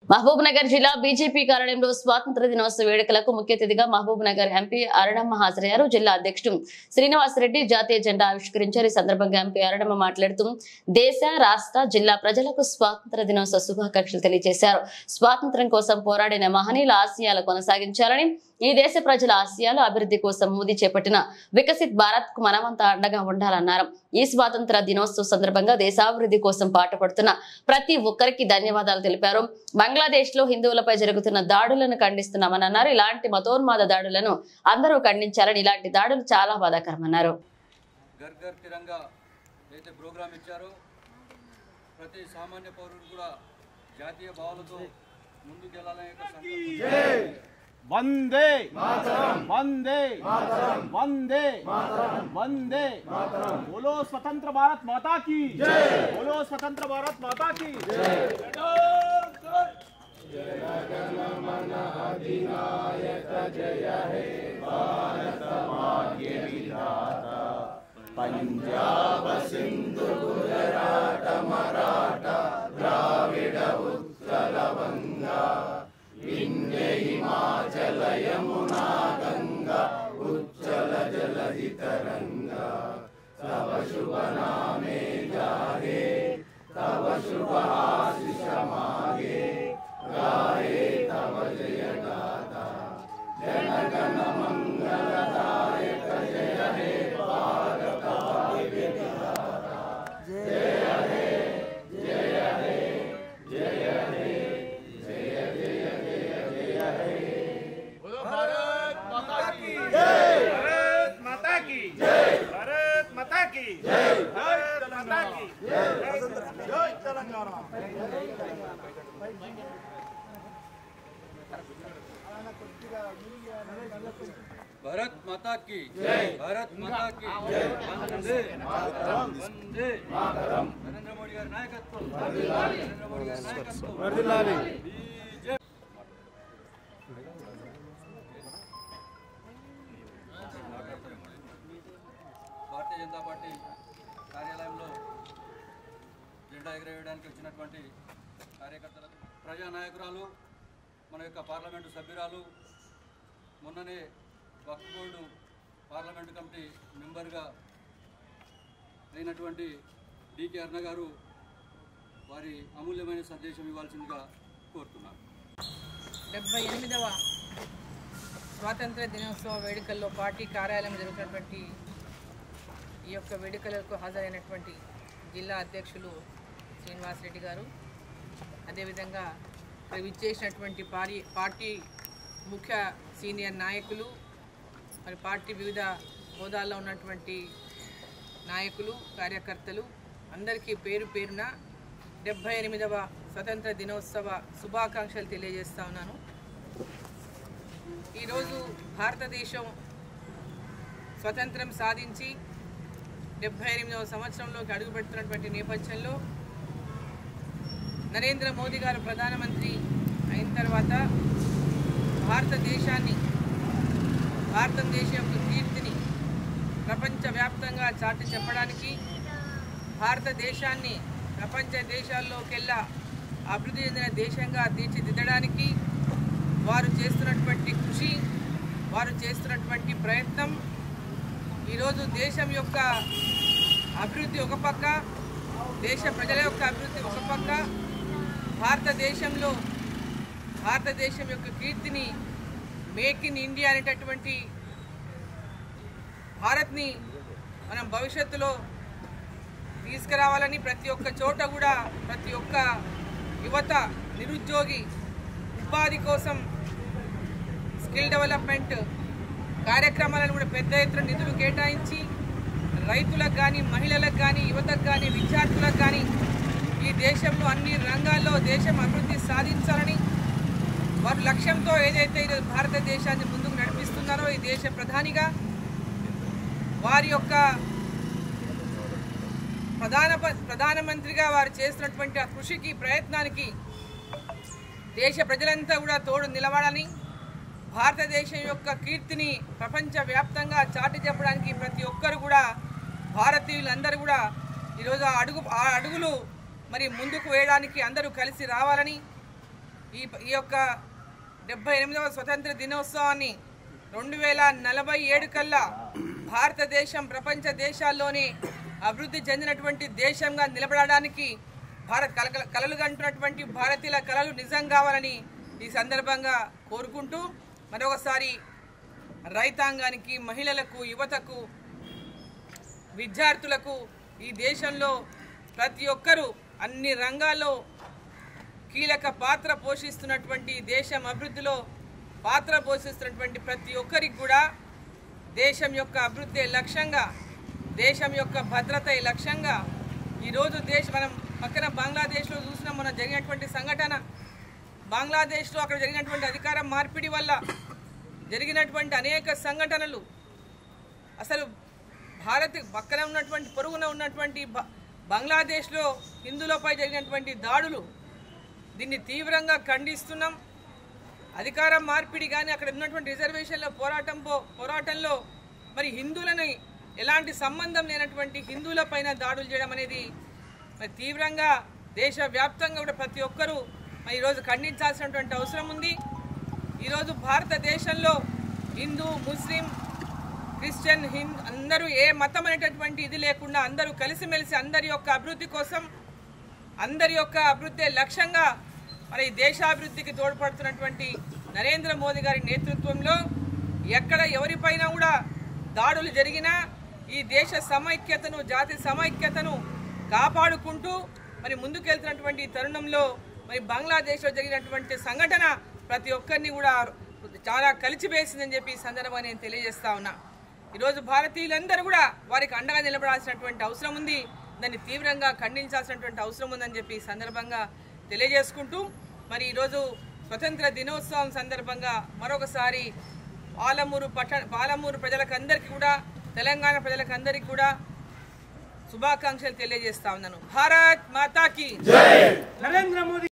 మహబూబ్ నగర్ జిల్లా బీజేపీ కార్యాలయంలో స్వాతంత్ర దినోత్సవ వేడుకలకు ముఖ్య అతిథిగా మహబూబ్ నగర్ ఎంపీ అరణమ్మ హాజరయ్యారు. జిల్లా అధ్యక్షుడు శ్రీనివాసరెడ్డి జాతీయ జెండా ఆవిష్కరించారు. ఈ సందర్భంగా ఎంపీ అరణమ్మ మాట్లాడుతూ దేశ రాష్ట్ర జిల్లా ప్రజలకు స్వాతంత్ర దినోత్సవ శుభాకాంక్షలు తెలియజేశారు. స్వాతంత్ర్యం కోసం పోరాడిన మహనీయుల ఆశయాలు కొనసాగించాలని, ఈ దేశ ప్రజల ఆశయాలు అభివృద్ధి కోసం మోదీ చేపట్టిన వికసిత్ భారత్ కు మనమంతా అండగా ఉండాలన్నారు. ఈ స్వాతంత్ర దినోత్సవ సందర్భంగా దేశాభివృద్ధి కోసం పాటుపడుతున్న ప్రతి ఒక్కరికి ధన్యవాదాలు తెలిపారు. బంగ్లాదేశ్ లో హిందువులపై జరుగుతున్న దాడులను ఖండిస్తున్నామని అన్నారు. ఇలాంటి మతోన్మాద దాడులను అందరూ ఖండించాలని, ఇలాంటి దాడులు చాలా బాధాకరమన్నారు. ప్రతి సామాన్య పౌరుడు కూడా జాతీయ భావాలతో ముందుకెళ్లాలనే వందే మాతరం వందే మాతరం వందే మాతరం వందే మాతరం बोलो स्वतंत्र भारत माता की जय बोलो स्वतंत्र भारत माता की जय जय गण मन अधिनायक जय हे भारत भाग्य विधाता पंजाब सिंधु गुजरात मराठा द्राविड़ उत्कल गंगा विंध्य हिमाचल यमुना गंगा उच्चल जलधि तरंगा तव शुभ नामे जागे तव शुभ आशीष मागे गाये तव जय गाथा जन गण मंगलदायक जय हे भारत भाग्य विधाता जय हे जय हे जय हे भारत माता की जय भारत माता की जय भारत माता की जय भारत माता की जय तेलंगाना भारत माता की जय भारत माता की जय वंदे मातरम वंदे मातरम नरेंद्र मोदी गाరి నాయకత్వం వర్ధిల్లాలి నరేంద్ర మోడీ గారి నాయకత్వం వర్ధిల్లాలి భారతీయ జనతా పార్టీ కార్యాలయంలో జెండా ఎగరవేయడానికి వచ్చినటువంటి కార్యకర్తలకు, ప్రజానాయకురాలు, మన యొక్క పార్లమెంటు సభ్యురాలు, మొన్ననే వక్ఫ్ బోర్డు పార్లమెంటు కమిటీ మెంబర్గా అయినటువంటి డికే అరుణ గారు వారి అమూల్యమైన సందేశం ఇవ్వాల్సిందిగా కోరుతున్నారు. 78వ స్వాతంత్ర దినోత్సవ వేడుకల్లో పార్టీ కార్యాలయం జరుగుతున్నటువంటి ఈ యొక్క వేడుకలకు హాజరైనటువంటి జిల్లా అధ్యక్షులు శ్రీనివాసరెడ్డి గారు, అదేవిధంగా ఇక్కడ విచ్చేసినటువంటి పార్టీ ముఖ్య సీనియర్ నాయకులు, మరి పార్టీ వివిధ హోదాల్లో ఉన్నటువంటి నాయకులు, కార్యకర్తలు అందరికీ పేరు పేరున 78వ స్వతంత్ర దినోత్సవ శుభాకాంక్షలు తెలియజేస్తా ఉన్నాను. ఈరోజు భారతదేశం స్వతంత్రం సాధించి 78వ సంవత్సరంలోకి అడుగుపెడుతున్నటువంటి నేపథ్యంలో నరేంద్ర మోదీ గారు ప్రధానమంత్రి అయిన తర్వాత భారతదేశం యొక్క కీర్తిని ప్రపంచవ్యాప్తంగా చాటి చెప్పడానికి, భారతదేశాన్ని ప్రపంచ దేశాల్లోకెల్లా అభివృద్ధి చెందిన దేశంగా తీర్చిదిద్దడానికి వారు చేస్తున్నటువంటి కృషి, వారు చేస్తున్నటువంటి ప్రయత్నం ఈరోజు దేశం యొక్క అభివృద్ధి ఒక పక్క, దేశ ప్రజల యొక్క అభివృద్ధి ఒక పక్క, భారతదేశం యొక్క కీర్తిని, మేక్ ఇన్ ఇండియా అనేటటువంటి భారత్ని మనం భవిష్యత్తులో తీసుకురావాలని ప్రతి ఒక్క చోట కూడా ప్రతి ఒక్క యువత, నిరుద్యోగి ఉపాధి కోసం స్కిల్ డెవలప్మెంట్ కార్యక్రమాలను కూడా పెద్ద ఎత్తున నిధులు కేటాయించి రైతులకు కానీ, మహిళలకు కానీ, యువతకు కానీ, విద్యార్థులకు కానీ ఈ దేశంలో అన్ని రంగాల్లో దేశం అభివృద్ధి సాధించాలని వారి లక్ష్యంతో ఏదైతే ఈరోజు భారతదేశాన్ని ముందుకు నడిపిస్తున్నారో, ఈ దేశ ప్రధానిగా వారి యొక్క ప్రధానమంత్రిగా వారు చేస్తున్నటువంటి ఆ కృషికి, ప్రయత్నానికి దేశ ప్రజలంతా కూడా తోడు నిలబడాలని, భారతదేశం యొక్క కీర్తిని ప్రపంచవ్యాప్తంగా చాటి చెప్పడానికి ప్రతి ఒక్కరు కూడా, భారతీయులందరూ కూడా ఈరోజు ఆ అడుగులు మరి ముందుకు వేయడానికి అందరూ కలిసి రావాలని, ఈ యొక్క 78వ స్వతంత్ర దినోత్సవాన్ని 2047 కల్లా భారతదేశం ప్రపంచ దేశాల్లోని అభివృద్ధి చెందినటువంటి దేశంగా నిలబడడానికి కలలు కంటున్నటువంటి భారతీయుల కలలు నిజం కావాలని ఈ సందర్భంగా కోరుకుంటూ మరొకసారి రైతాంగానికి, మహిళలకు, యువతకు, విద్యార్థులకు ఈ దేశంలో ప్రతి ఒక్కరూ అన్ని రంగాల్లో కీలక పాత్ర పోషిస్తున్నటువంటి దేశం అభివృద్ధిలో పాత్ర పోషిస్తున్నటువంటి ప్రతి ఒక్కరికి కూడా దేశం యొక్క అభివృద్ధి లక్ష్యంగా, దేశం యొక్క భద్రత లక్ష్యంగా ఈరోజు మనం పక్కన బంగ్లాదేశ్లో చూసిన మనం జరిగినటువంటి సంఘటన, బంగ్లాదేశ్లో అక్కడ జరిగినటువంటి అధికార మార్పిడి వల్ల జరిగినటువంటి అనేక సంఘటనలు, అసలు భారత్ పక్కన ఉన్నటువంటి పొరుగున ఉన్నటువంటి బంగ్లాదేశ్లో హిందువులపై జరిగినటువంటి దాడులు, దీన్ని తీవ్రంగా ఖండిస్తున్నాం. అధికార మార్పిడి కానీ అక్కడ ఉన్నటువంటి రిజర్వేషన్ల పోరాటంలో మరి హిందువులని ఎలాంటి సంబంధం లేనటువంటి హిందువులపైన దాడులు చేయడం అనేది మరి తీవ్రంగా దేశవ్యాప్తంగా కూడా ప్రతి ఒక్కరూ ఈరోజు ఖండించాల్సినటువంటి అవసరం ఉంది. ఈరోజు భారతదేశంలో హిందూ, ముస్లిం, క్రిస్టియన్, అందరూ ఏ మతం అనేటటువంటి ఇది లేకుండా అందరూ కలిసిమెలిసి అందరి యొక్క అభివృద్ధి కోసం, అందరి యొక్క అభివృద్ధి లక్ష్యంగా మరి దేశాభివృద్ధికి తోడ్పడుతున్నటువంటి నరేంద్ర మోదీ గారి నేతృత్వంలో ఎక్కడ ఎవరిపైన కూడా దాడులు జరిగినా ఈ దేశ సమైక్యతను, జాతి సమైక్యతను కాపాడుకుంటూ మరి ముందుకెళ్తున్నటువంటి తరుణంలో మరి బంగ్లాదేశ్లో జరిగినటువంటి సంఘటన ప్రతి ఒక్కరిని కూడా చాలా కలిచివేసిందని చెప్పి ఈ సందర్భంగా నేను తెలియజేస్తా ఉన్నా. ఈరోజు భారతీయులందరూ కూడా వారికి అండగా నిలబడాల్సినటువంటి అవసరం ఉంది, దాన్ని తీవ్రంగా ఖండించాల్సినటువంటి అవసరం ఉందని చెప్పి ఈ సందర్భంగా తెలియజేసుకుంటూ మరి ఈరోజు స్వతంత్ర దినోత్సవం సందర్భంగా మరొకసారి పాలమూరు ప్రజలకందరికీ కూడా, తెలంగాణ ప్రజలకందరికీ కూడా శుభాకాంక్షలు తెలియజేస్తా ఉన్నాను. భారత్ మాతాకి జై. నరేంద్ర మోదీ.